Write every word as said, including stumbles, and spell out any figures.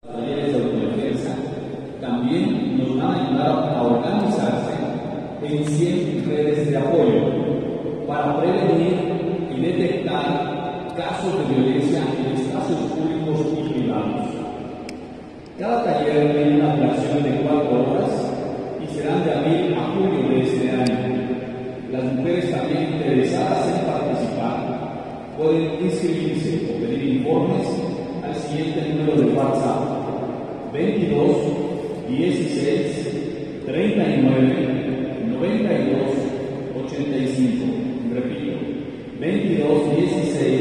talleres de autodefensa también nos van a ayudar a organizarse en cien redes de apoyo para prevenir y detectar casos de violencia en espacios públicos y privados. Cada taller tiene una duración de cuatro horas y serán de abril a julio de este año. Las mujeres también interesadas en participar pueden inscribirse o pedir informes al siguiente número de WhatsApp: veintidós, dieciséis, treinta y nueve, noventa y dos, ochenta y cinco. Repito, veintidós, dieciséis,